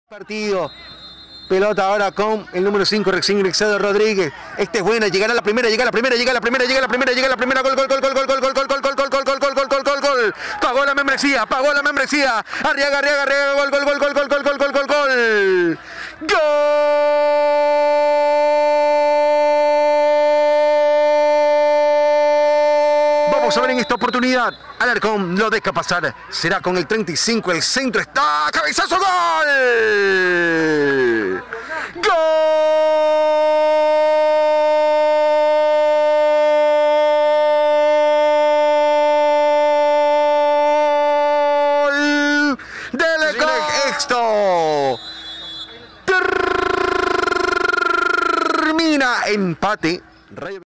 Partido. Pelota ahora con el número 5, Rexingexado Rodríguez. Este es buena, llegará la primera, llega la primera, gol, gol. Pagó la membresía, Arriaga, gol. Vamos a ver en esta oportunidad. Alarcón lo deja pasar. Será con el 35. El centro está. ¡Cabezazo! ¡Gol! ¡Gol! ¡Del Exto! Termina empate.